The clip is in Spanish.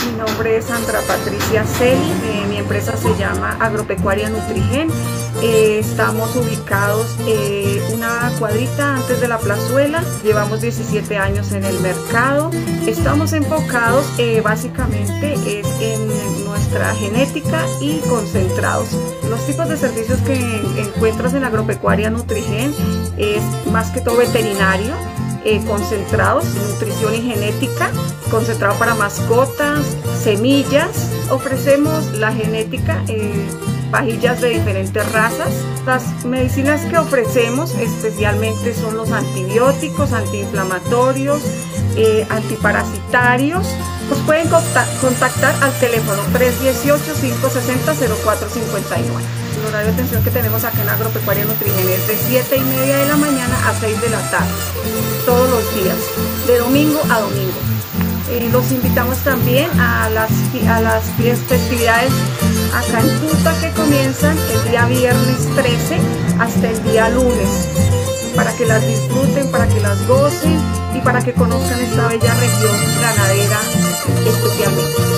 Mi nombre es Sandra Patricia Celi, mi empresa se llama Agropecuaria Nutrigen. Estamos ubicados una cuadrita antes de la plazuela, llevamos 17 años en el mercado. Estamos enfocados básicamente en nuestra genética y concentrados. Los tipos de servicios que encuentras en Agropecuaria Nutrigen es más que todo veterinario, concentrados, nutrición y genética, concentrado para mascotas, semillas. Ofrecemos la genética, vajillas de diferentes razas. Las medicinas que ofrecemos especialmente son los antibióticos, antiinflamatorios, antiparasitarios. Nos pueden contactar al teléfono 318-560-0459. El horario de atención que tenemos acá en Agropecuaria Nutrigen es de 7:30 de la mañana a 6 de la tarde, todos los días, de domingo a domingo. Los invitamos también a las festividades acá en Tuta, que comienzan el día viernes 13 hasta el día lunes, para que las disfruten, para que las gocen y para que conozcan esta bella región ganadera especialmente.